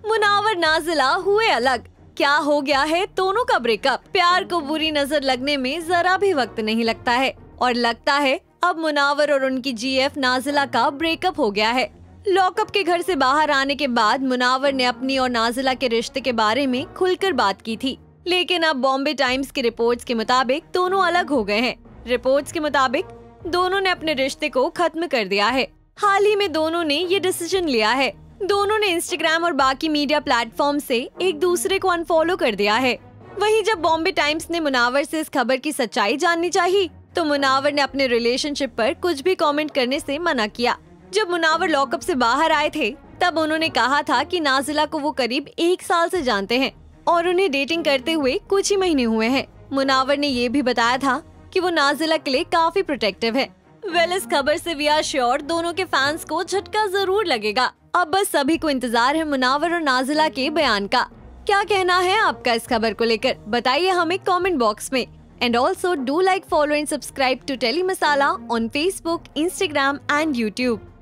मुनावर नाजिला हुए अलग। क्या हो गया है दोनों का ब्रेकअप? प्यार को बुरी नजर लगने में जरा भी वक्त नहीं लगता है और लगता है अब मुनावर और उनकी जीएफ नाजिला का ब्रेकअप हो गया है। लॉकअप के घर से बाहर आने के बाद मुनावर ने अपनी और नाजिला के रिश्ते के बारे में खुलकर बात की थी, लेकिन अब बॉम्बे टाइम्स की रिपोर्ट्स के मुताबिक दोनों अलग हो गए हैं। रिपोर्ट्स के मुताबिक दोनों ने अपने रिश्ते को खत्म कर दिया है। हाल ही में दोनों ने ये डिसीजन लिया है। दोनों ने इंस्टाग्राम और बाकी मीडिया प्लेटफॉर्म से एक दूसरे को अनफॉलो कर दिया है। वहीं जब बॉम्बे टाइम्स ने मुनावर से इस खबर की सच्चाई जाननी चाहिए तो मुनावर ने अपने रिलेशनशिप पर कुछ भी कमेंट करने से मना किया। जब मुनावर लॉकअप से बाहर आए थे तब उन्होंने कहा था कि नाजिला को वो करीब 1 साल से जानते हैं और उन्हें डेटिंग करते हुए कुछ ही महीने हुए हैं। मुनावर ने ये भी बताया था कि वो नाजिला के लिए काफी प्रोटेक्टिव है। इस खबर से वी आर श्योर दोनों के फैंस को झटका जरूर लगेगा। अब बस सभी को इंतजार है मुनावर और नाजिला के बयान का। क्या कहना है आपका इस खबर को लेकर? बताइए हमें कमेंट बॉक्स में। And also do like, follow and subscribe to Tele Masala on Facebook, Instagram and YouTube.